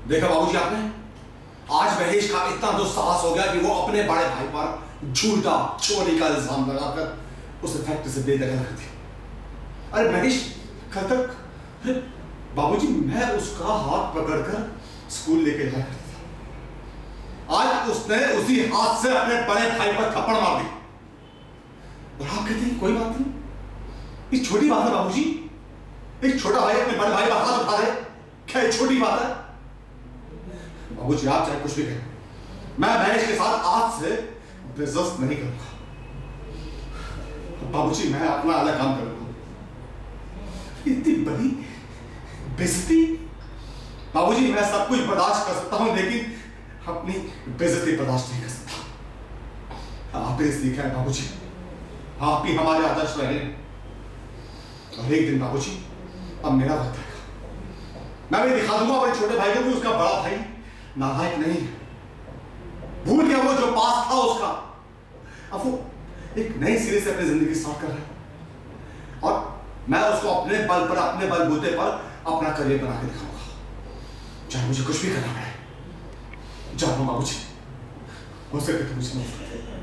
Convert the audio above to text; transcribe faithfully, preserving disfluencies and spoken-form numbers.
देखा बाबूजी आपने, आज महेश का इतना दुस्साहस हो गया कि वो अपने बड़े भाई पर झूठा चोरी का इल्जाम लगाकर उसे फैक्ट्री से बेदखल कर दिया। अरे महेश कल तक बाबूजी मैं उसका हाथ पकड़कर स्कूल लेके जाया करता था, आज उसने उसी हाथ से अपने बड़े भाई पर थप्पड़ मार दी। और आप कहते हैं कोई बात नहीं, ये छोटी बात है बाबूजी, एक छोटा भाई अपने बड़े भाई पर हाथ उठा रहे, क्या ये छोटी बात है? बाबूजी आप चाहे कुछ भी कहें, मैं महेश के साथ आज से बिजनेस नहीं करूंगा। बाबूजी मैं अपना अलग काम करूंगा। इतनी बड़ी बेइज्जती? बाबूजी मैं सब कुछ बर्दाश्त कर सकता हूं, लेकिन अपनी बेइज्जती बर्दाश्त नहीं कर सकता। आप ही सीखा है बाबूजी, आप ही हमारे आदर्श रहे। और एक दिन बाबूजी अब मेरा वक्त आएगा, मैं भी दिखा दूंगा अपने छोटे भाई को कि उसका बड़ा भाई नालायक नहीं है, भूल गया वो जो पास था उसका। अब वो एक नई सिरे से अपनी जिंदगी स्टार्ट कर रहा है और मैं उसको अपने बल पर, अपने बलबूते पर अपना करियर बना के दिखाऊंगा, चाहे मुझे कुछ भी करना पड़े। जाओ बाबूजी, हो सके तो मुझे माफ कर दो।